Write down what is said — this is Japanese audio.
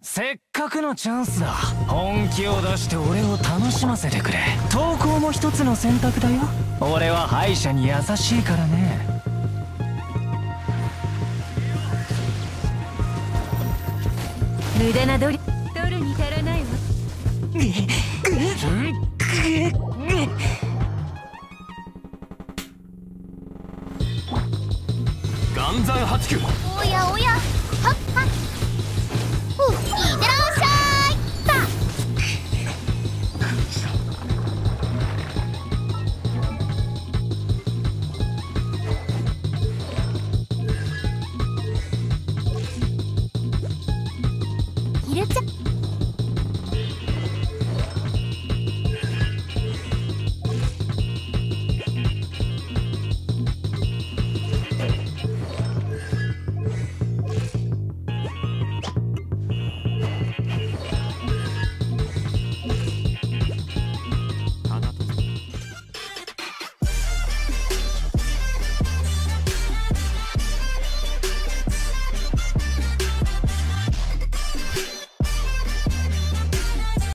せっかくのチャンスだ。本気を出して俺を楽しませてくれ。投稿も一つの選択だよ。俺は敗者に優しいからね。 無駄な努力取るに足らないわ。 岩山八九。 おやおや。